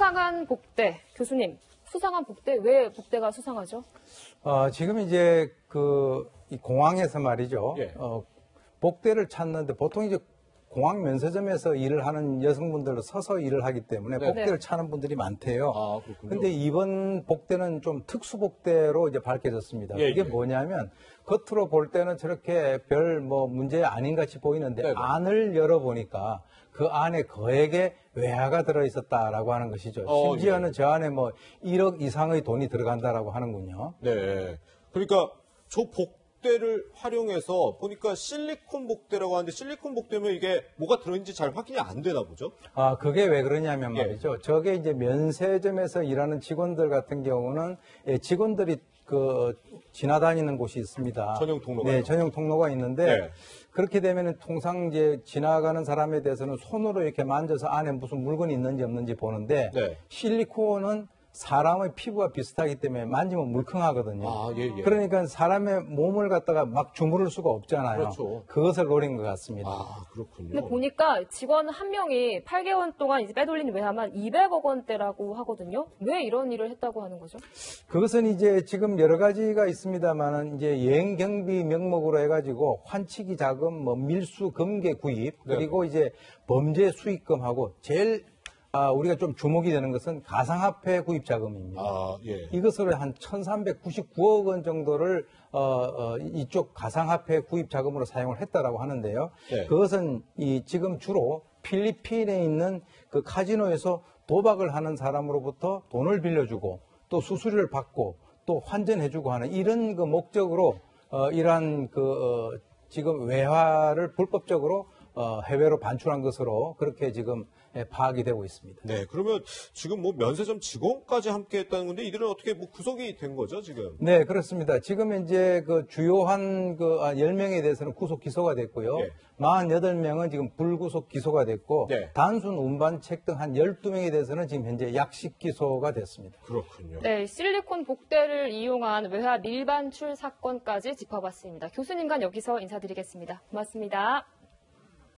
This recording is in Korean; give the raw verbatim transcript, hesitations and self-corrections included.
수상한 복대. 교수님, 수상한 복대, 왜 복대가 수상하죠? 어, 지금 이제 그, 이 공항에서 말이죠. 예. 어, 복대를 찾는데 보통 이제 공항 면세점에서 일을 하는 여성분들도 서서 일을 하기 때문에 네. 복대를 찾는 분들이 많대요. 아, 그렇군요. 근데 이번 복대는 좀 특수 복대로 이제 밝혀졌습니다. 예, 그게 예. 뭐냐면 겉으로 볼 때는 저렇게 별 뭐 문제 아닌 같이 보이는데 네네. 안을 열어보니까 그 안에 거액의 외화가 들어있었다라고 하는 것이죠. 어, 심지어는 예. 저 안에 뭐 일억 이상의 돈이 들어간다라고 하는군요. 네. 그러니까 저 복대를 활용해서 보니까 실리콘 복대라고 하는데 실리콘 복대면 이게 뭐가 들어있는지 잘 확인이 안 되나 보죠? 아, 그게 왜 그러냐면 예. 말이죠. 저게 이제 면세점에서 일하는 직원들 같은 경우는 예, 직원들이 그 지나다니는 곳이 있습니다. 전용 통로가요? 네, 전용 통로가 있는데 네. 그렇게 되면은 통상 이제 지나가는 사람에 대해서는 손으로 이렇게 만져서 안에 무슨 물건이 있는지 없는지 보는데 네. 실리콘은 사람의 피부와 비슷하기 때문에 만지면 물컹하거든요. 아, 예, 예. 그러니까 사람의 몸을 갖다가 막 주무를 수가 없잖아요. 그렇죠. 그것을 노린 것 같습니다. 아, 그렇군요. 근데 보니까 직원 한 명이 팔 개월 동안 이제 빼돌린 외화만 이백억 원대라고 하거든요. 왜 이런 일을 했다고 하는 거죠? 그것은 이제 지금 여러 가지가 있습니다만은 이제 여행 경비 명목으로 해가지고 환치기 자금, 뭐 밀수 금괴 구입, 그리고 이제 범죄 수익금하고 제일 아, 우리가 좀 주목이 되는 것은 가상화폐 구입 자금입니다. 아, 예. 이것으로 한 천삼백구십구억 원 정도를 어, 어, 이쪽 가상화폐 구입 자금으로 사용을 했다라고 하는데요. 네. 그것은 이 지금 주로 필리핀에 있는 그 카지노에서 도박을 하는 사람으로부터 돈을 빌려주고 또 수수료를 받고 또 환전해주고 하는 이런 그 목적으로 어, 이러한 그 어, 지금 외화를 불법적으로 어, 해외로 반출한 것으로 그렇게 지금 예, 파악이 되고 있습니다. 네, 그러면 지금 뭐 면세점 직원까지 함께 했다는 건데 이들은 어떻게 뭐 구속이 된 거죠, 지금? 네, 그렇습니다. 지금 이제 그 주요한 그 아, 열 명에 대해서는 구속 기소가 됐고요. 예. 사십팔 명은 지금 불구속 기소가 됐고 네. 단순 운반책 등 한 열두 명에 대해서는 지금 현재 약식 기소가 됐습니다. 그렇군요. 네, 실리콘 복대를 이용한 외화 밀반출 사건까지 짚어봤습니다. 교수님과 여기서 인사드리겠습니다. 고맙습니다.